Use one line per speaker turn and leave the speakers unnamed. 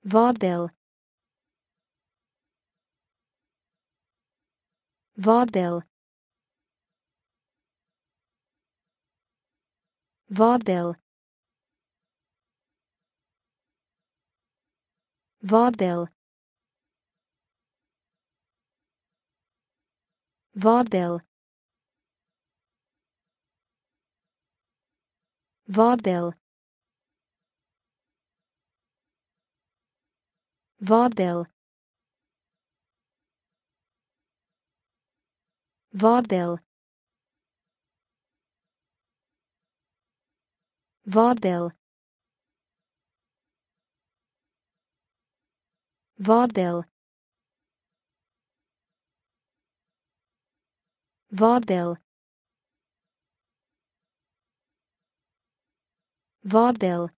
Vaudeville. Vaudeville. Vaudeville. Vaudeville. Vaudeville. Vaudeville. Vaudeville. Vaudeville. Vaudeville. Vaudeville. Vaudeville. Vaudeville.